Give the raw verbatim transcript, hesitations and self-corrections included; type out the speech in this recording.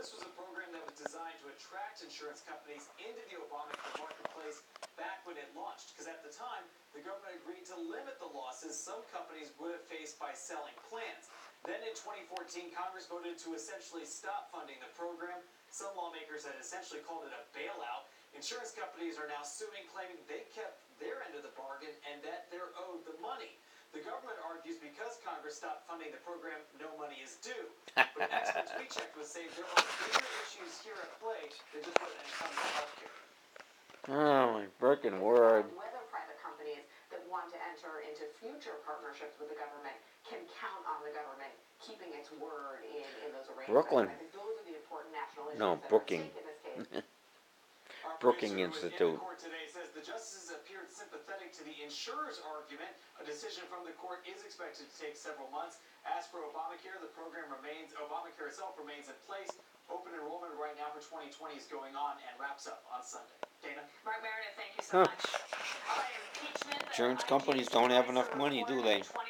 this was a program that was designed to attract insurance companies into the Obamacare marketplace back when it launched, because at the time, the government agreed to limit the losses some companies would have faced by selling plans. Then in twenty fourteen, Congress voted to essentially stop funding the program. Some lawmakers had essentially called it a bailout. Insurance companies are now suing, claiming they kept their end of the bargain and that they're owed the money. The government argues because Congress stopped funding the program, no money is due. But experts we checked would say there are bigger issues here at play than just when it comes to health care. Oh my frickin' word. Whether private companies that want to enter into future partnerships with the government can count on the government keeping its word in, in those arrangements. Brooklyn. I think those are the important national issues No, that Brookings. are at stake in this case. Our Brookings producer, who was Institute. in the court today, says the justices appeared sympathetic to the insurer's argument. A decision from the court is expected to take several months. As for Obamacare, the program remains, Obamacare itself remains in place. Open enrollment right now for twenty twenty is going on and wraps up on Sunday. Dana? Mark Meredith, thank you so Huh. much. All right, impeachment. Insurance I G companies don't have supervisor enough money, do they? reported